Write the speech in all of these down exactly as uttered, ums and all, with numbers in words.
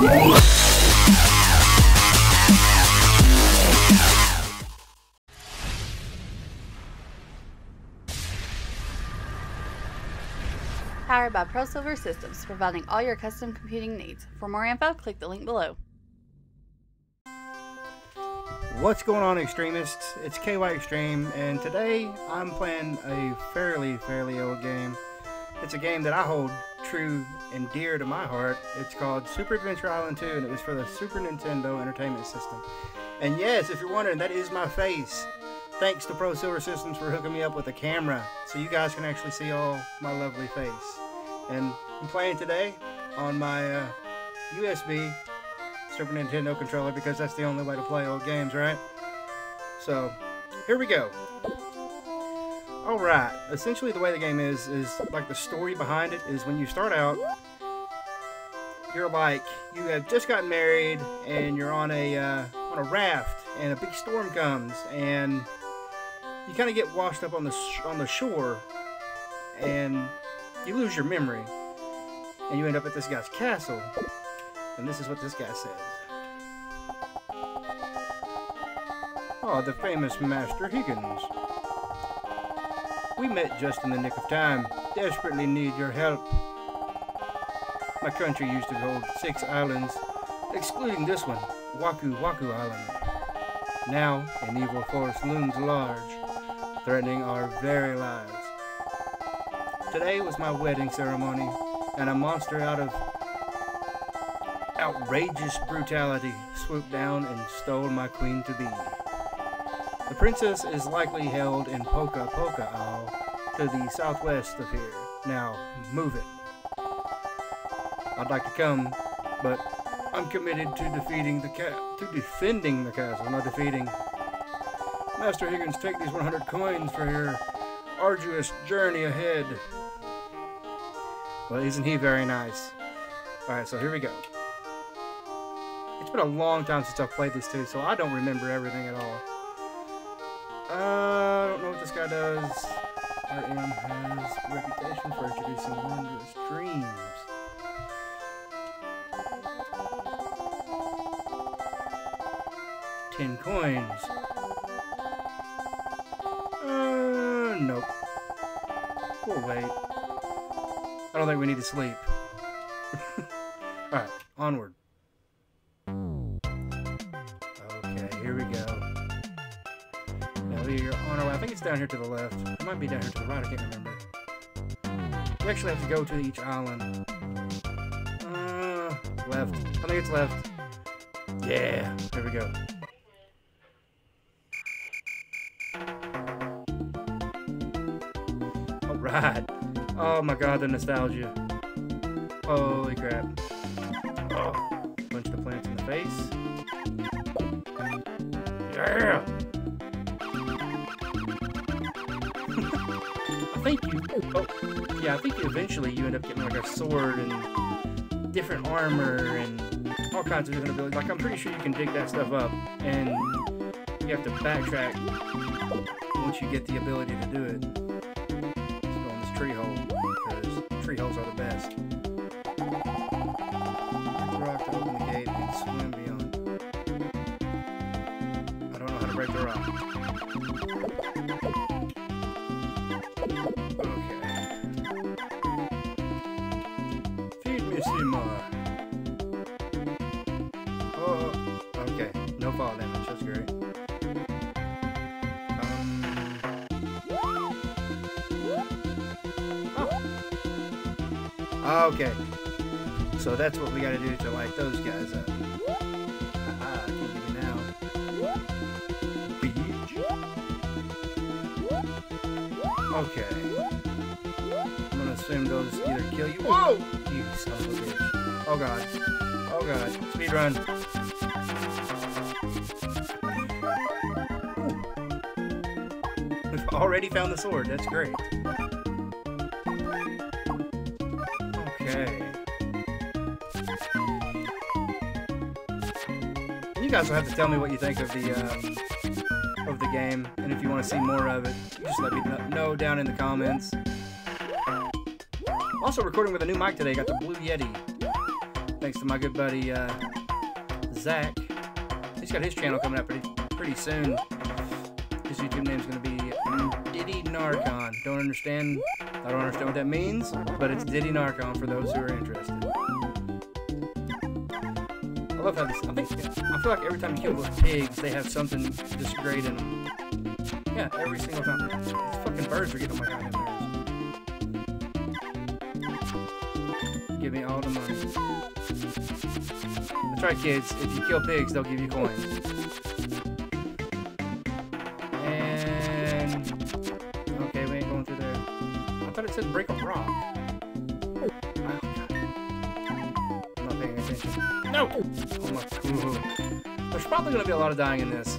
Powered by ProSilver Systems, providing all your custom computing needs. For more info, click the link below. What's going on, extremists? It's K Y Extreme, and today I'm playing a fairly, fairly old game. It's a game that I hold true and dear to my heart. It's called Super Adventure Island two, and it was for the Super Nintendo Entertainment System. And yes, if you're wondering, that is my face. Thanks to ProSilver Systems for hooking me up with a camera, so you guys can actually see all my lovely face. And I'm playing today on my uh, U S B Super Nintendo controller, because that's the only way to play old games, right? So, here we go. Alright, essentially the way the game is, is like the story behind it is when you start out, you're like, you have just gotten married, and you're on a, uh, on a raft, and a big storm comes, and you kind of get washed up on the, sh on the shore, and you lose your memory, and you end up at this guy's castle. And this is what this guy says. Oh, the famous Master Higgins. We met just in the nick of time. Desperately need your help. My country used to hold six islands, excluding this one, Waku Waku Island. Now, an evil force looms large, threatening our very lives. Today was my wedding ceremony, and a monster out of outrageous brutality swooped down and stole my queen-to-be. The princess is likely held in Poka Poka Isle to the southwest of here. Now, move it. I'd like to come, but I'm committed to defeating the ca- to defending the castle, not defeating. Master Higgins, take these one hundred coins for your arduous journey ahead. Well, isn't he very nice? Alright, so here we go. It's been a long time since I've played this too, so I don't remember everything at all. Uh, I don't know what this guy does. R M has a reputation for introducing wondrous dreams. Ten coins. Uh, nope. We'll wait. I don't think we need to sleep. Alright, onward. Okay, here we go. Now we're on our way. I think it's down here to the left. It might be down here to the right, I can't remember. We actually have to go to each island. Uh, left. I think it's left. Yeah, there we go. Alright. Oh my god, the nostalgia. Holy crap. Oh, punch the plants in the face. Yeah! I think you... Oh, yeah, I think eventually you end up getting like a sword and different armor and all kinds of different abilities. Like, I'm pretty sure you can dig that stuff up, and you have to backtrack once you get the ability to do it. Let's go in this tree hole, because tree holes are the best. Break the rock to open the gate and swim beyond. I don't know how to break the rock. Okay. Feed me some more. Oh, okay. No fall damage. That's great. Um. Oh. Okay. So that's what we gotta do to light those guys up. Haha, can you get me now? Beach. Okay. I'm gonna assume those either kill you. Whoa! You son of a bitch. Oh god. Oh god. Speed run. We've already found the sword. That's great. Okay. And you guys will have to tell me what you think of the uh, of the game, and if you want to see more of it, just let me know down in the comments. Also recording with a new mic today. Got the Blue Yeti. Thanks to my good buddy uh, Zach. He's got his channel coming up pretty pretty soon. His YouTube name's gonna be Diddy Narcon. Don't understand. I don't understand what that means, but it's Diddy Narcon for those who are interested. I love how this. I think I feel like every time you kill those pigs, they have something just great in them. Yeah, every single time. These fucking birds are getting on my goddamn nerves. Give me all the money. That's right, kids. If you kill pigs, they'll give you coins. And okay, we ain't going through there. I thought it said break a rock. Oh, God. I'm not paying attention. No! Oh my. Ooh. There's probably gonna be a lot of dying in this.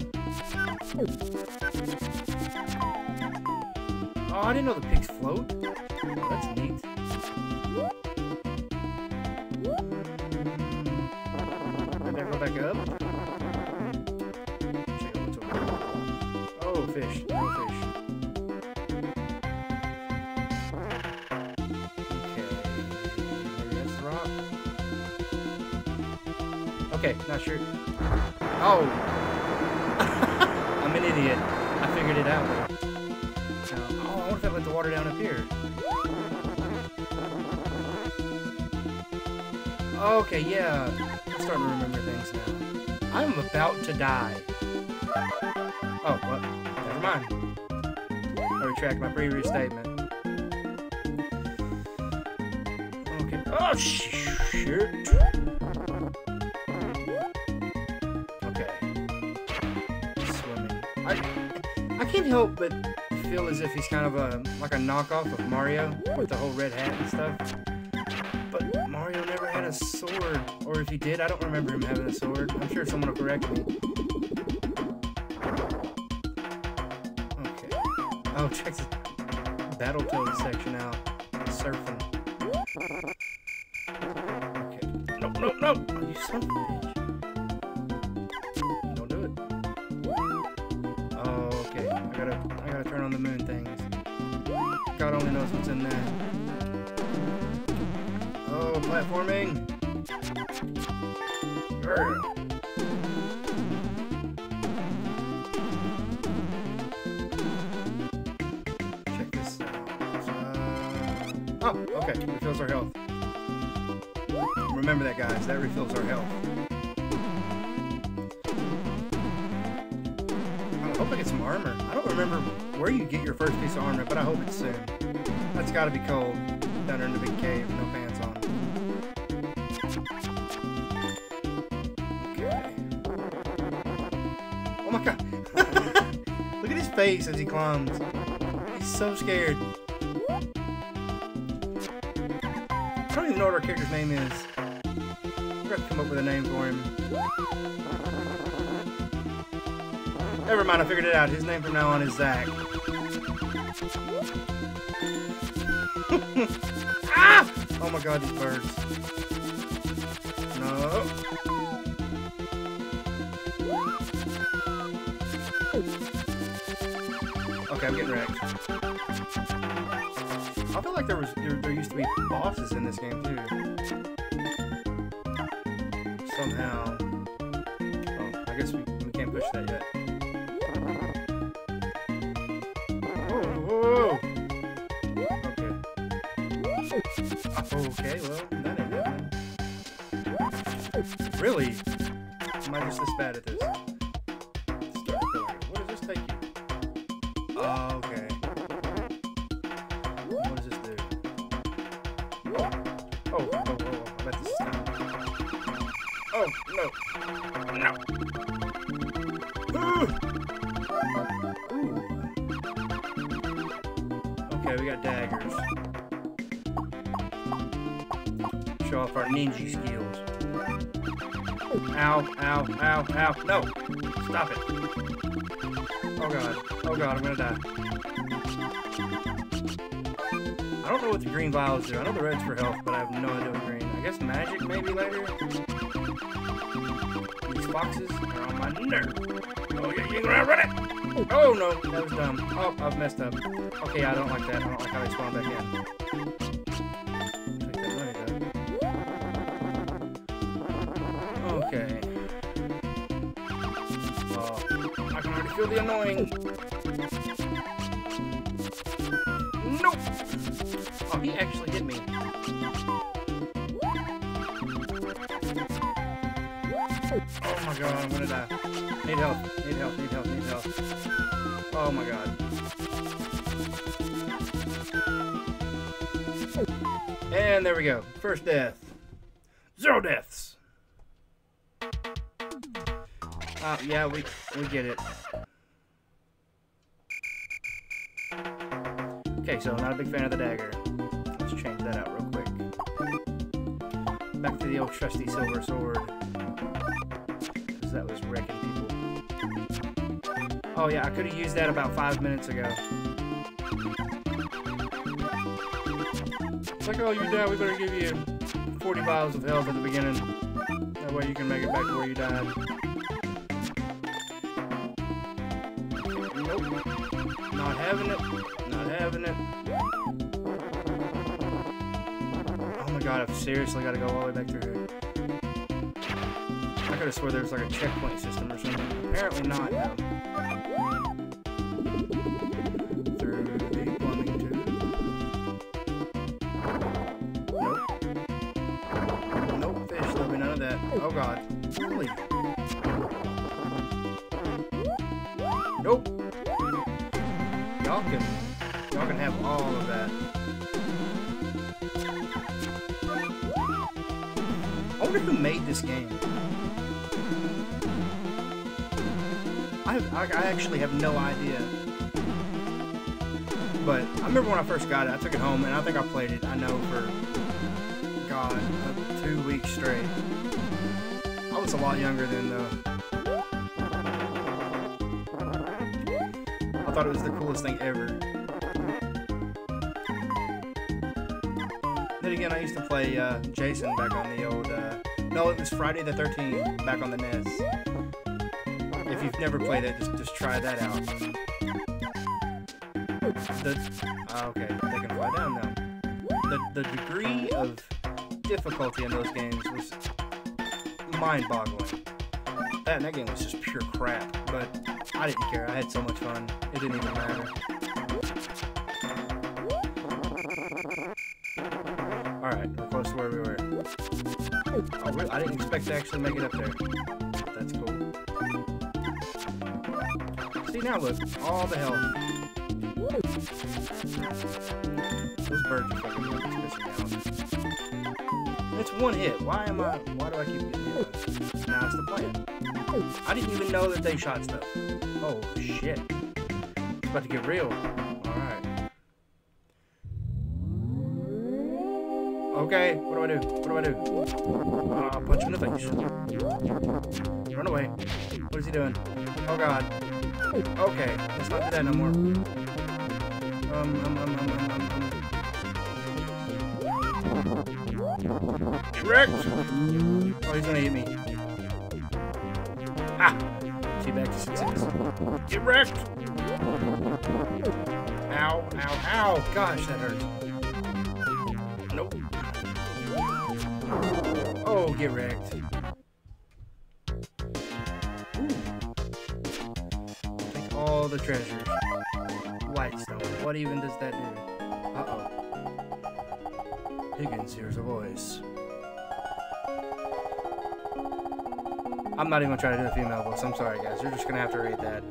Oh, I didn't know the pigs float. Oh, that's neat. Did I go back up? Check out what's over there. Oh, fish. No fish. Okay. Maybe that's the rock. Okay, not sure. Oh! I'm an idiot. I figured it out. Oh, I wonder if I let the water down up here. Okay, yeah. I'm starting to remember things now. I'm about to die. Oh, well, never mind. I retract my previous statement. Okay. Oh, shit. Okay. Swimming. I, I can't help but feel as if he's kind of a like a knockoff of Mario with the whole red hat and stuff. But Mario never had a sword, or if he did, I don't remember him having a sword. I'm sure someone will correct me. Okay. Oh, check the Battletoads section out. Surfing. Okay. Nope, nope, nope. Oh, you son of a bitch. Don't do it. Oh, okay. I gotta, I gotta turn on the moon things. God only knows what's in there. Oh, platforming! Grr. Check this out. Uh, oh, okay. Refills our health. Remember that, guys. That refills our health. I hope I get some armor. I don't remember where you get your first piece of armor, but I hope it's soon. That's gotta be cold. Down there in the big cave, no pants on. Okay. Oh my god. Look at his face as he climbs. He's so scared. I don't even know what our character's name is. We're gonna have to come up with a name for him. Never mind, I figured it out. His name from now on is Zach. Ah! Oh my god, these birds. No. Okay, I'm getting wrecked. I feel like there was there, there used to be bosses in this game too. Somehow. Oh, I guess we, we can't push that yet. Okay, well, that ain't happening. Really? Am I just this bad at this? Start to feel like it. What does this take you? Oh, okay. What does this do? Oh, oh, oh, oh, I bet this is time. Oh, no. No. Ooh. Ooh. Okay, we got daggers. Show off our ninja skills. Ow, ow, ow, ow. No! Stop it. Oh god. Oh god, I'm gonna die. I don't know what the green vials do. I know the red's for health, but I have no idea what green. I guess magic maybe later? These foxes are on my nerve. Oh, yeah, you ain't gonna run it! Oh no, that was dumb. Oh, I've messed up. Okay, I don't like that. I don't like how they spawn back in. Okay. Oh, I can already feel the annoying. Nope! Oh, he actually hit me. Oh my god, I'm gonna die. Need help, need help, need help, need help. Oh my god. And there we go. First death. Zero deaths. Uh, yeah, we, we get it. Okay, so not a big fan of the dagger. Let's change that out real quick. Back to the old trusty silver sword. Because that was wrecking people. Oh yeah, I could have used that about five minutes ago. It's like, oh, you died, we better give you forty vials of health at the beginning. That way you can make it back to where you died. Nope. Not having it. Not having it. Oh my god, I've seriously got to go all the way back through here. I could have swore there was like a checkpoint system or something. Apparently not, though. Through the plumbing tube. Nope. Nope, fish. There'll be none of that. Oh god. Really? Nope. Y'all can, y'all can have all of that. I wonder who made this game. I, have, I, I actually have no idea. But I remember when I first got it, I took it home and I think I played it, I know, for, God, uh, two weeks straight. I was a lot younger then, though. I thought it was the coolest thing ever. Then again, I used to play uh, Jason back on the old, uh, no, it was Friday the thirteenth back on the N E S. If you've never played it, just, just try that out. The, uh, okay, they can fly down now. The, the degree of difficulty in those games was mind-boggling. That, and that game was just pure crap, but I didn't care. I had so much fun. It didn't even matter. Alright, we're close to where we were. Oh, really? I didn't expect to actually make it up there. That's cool. See, now look. All the health. Those birds are fucking pissing me off. It's one hit. Why am I... Why do I keep getting hit? Now it's the plan. I didn't even know that they shot stuff. Oh, shit. It's about to get real. Alright. Okay, what do I do? What do I do? Uh, punch him in the face. Run away. What is he doing? Oh, God. Okay, let's not do that no more. Um, um, um, um, um, um. Get wrecked! Oh, he's gonna eat me. Ah! Teabag to success. Get wrecked! Ow, ow, ow! Gosh, that hurts. Nope. Oh, get wrecked. Ooh. Take all the treasures. Whitestone. What even does that do? Uh-oh. Higgins hears a voice. I'm not even gonna try to do the female voice. I'm sorry, guys. You're just gonna have to read that.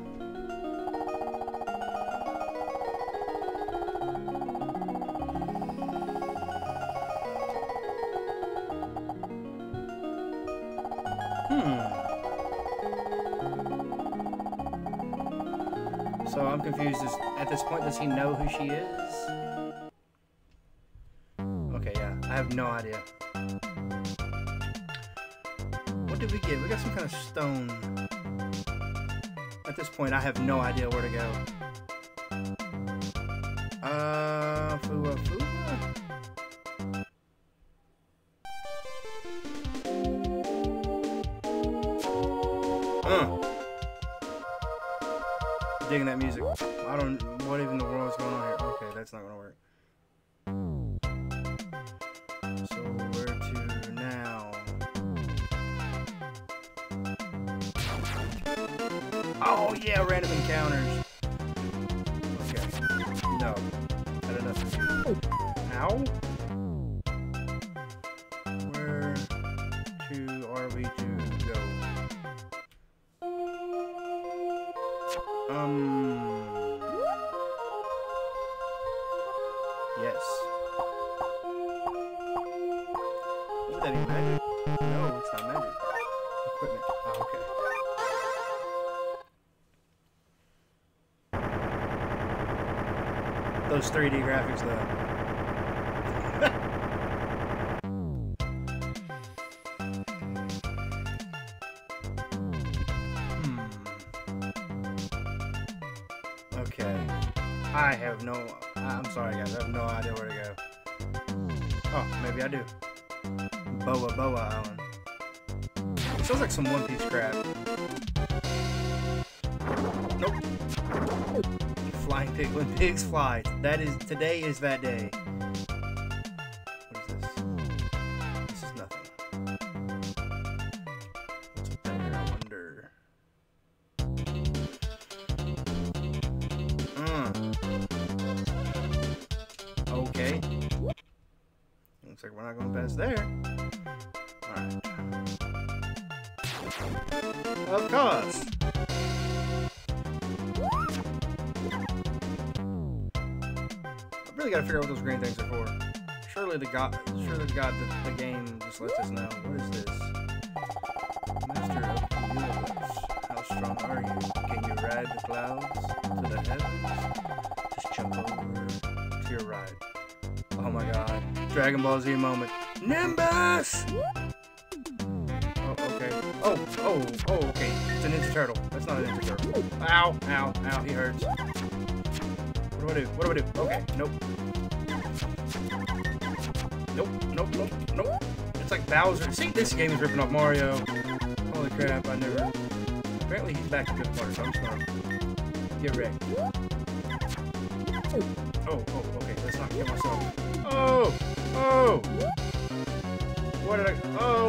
Hmm. So I'm confused. Is, at this point, does he know who she is? Okay, yeah. I have no idea. What did we get? We got some kind of stone. At this point, I have no idea where to go. Uh, Fua Fua? Uh. Digging that music. I don't... What even in the world is going on here? Okay, that's not gonna work. So, where to now? yeah, random encounters. Okay. No. Had enough of you. Ow. Where to are we to go? Um. Yes. Would that be magic? No, it's not magic. Equipment. Oh, okay. Those three D graphics, though. hmm. Okay. I have no... I'm sorry, guys. I have no idea where to go. Oh, maybe I do. Boa Boa Island. It sounds like some One Piece crap. Nope. Flying pig. When pigs fly. That is... Today is that day. What is this? This is nothing. What's up there? I wonder. Mm. Okay. Looks like we're not going past there. Alright. Of course. I really gotta figure out what those green things are for. Surely the god, surely the god that the game just lets us know. What is this? Master of the universe. How strong are you? Can you ride the clouds to the heavens? Just jump over to your ride. Oh my god. Dragon Ball Z moment. Nimbus! Oh, okay. Oh, oh, oh, okay. It's a Ninja Turtle. That's not a Ninja Turtle. Ow, ow, ow, he hurts. What do I do? What do I do? Okay, nope. Nope, nope, nope, nope. It's like Bowser. See, this game is ripping off Mario. Holy crap, I never... Apparently he's back in good part, so I'm just gonna get wrecked. Oh, oh, okay, let's not kill myself. Oh! Oh! Where did I... Oh!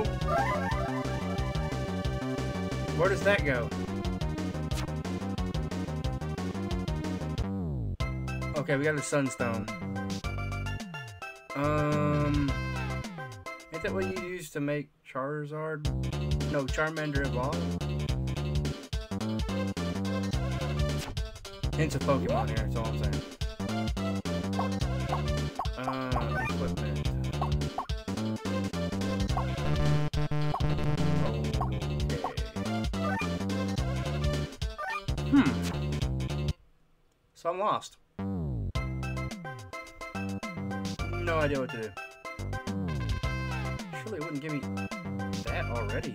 Where does that go? Okay, we got a Sunstone. Um... Ain't that what you use to make Charizard? No, Charmander evolve? Hints of Pokemon here, that's all I'm saying. Uh, equipment. Okay. Hmm. So I'm lost. No idea what to do. Surely it wouldn't give me that already.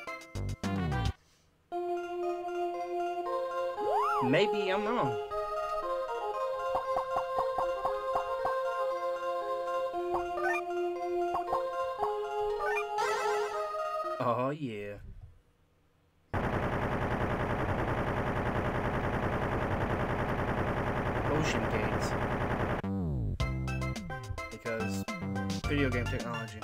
Maybe I'm wrong. Oh yeah. Ocean gates. Because video game technology.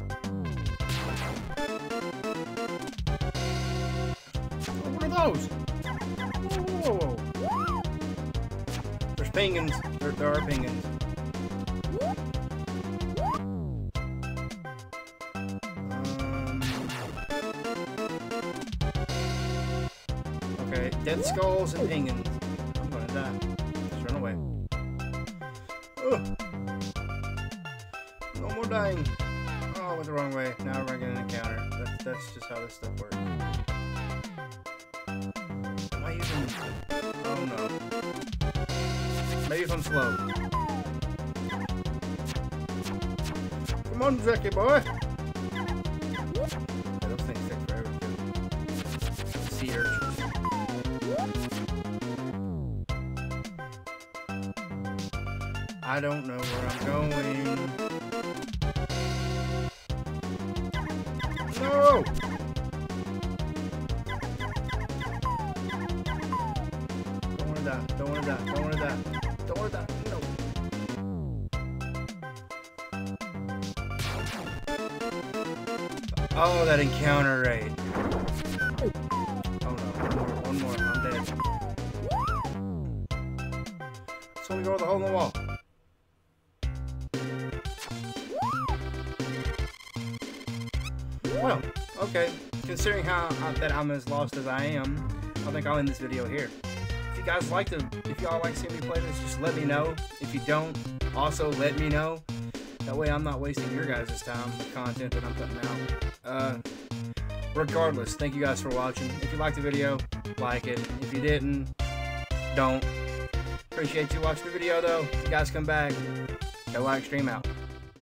Oh, what are those? Whoa, whoa, whoa. There's penguins. There, there are penguins. Death skulls and penguins. I'm gonna die. Just run away. Ugh. No more dying. Oh, I went the wrong way. Now we're getting an encounter. That's, that's just how this stuff works. Am I using... Oh no. Maybe if I'm slow. Come on, Jackie boy. Yeah, those things take forever to do. Sea urchins. I don't know where I'm going. No! Don't wanna die. Don't wanna die. Don't wanna die. Don't wanna die. No. Oh, that encounter rate. Oh no. One more. One more. I'm dead. hole in the wall. Well, okay. Considering how uh, that I'm as lost as I am, I think I'll end this video here. If you guys like to, if y'all like seeing me play this, just let me know. If you don't, also let me know. That way I'm not wasting your guys' time with content that I'm putting out. Uh, regardless, thank you guys for watching. If you liked the video, like it. If you didn't, don't. Appreciate you watching the video though. If you guys come back, K Y Extreme out.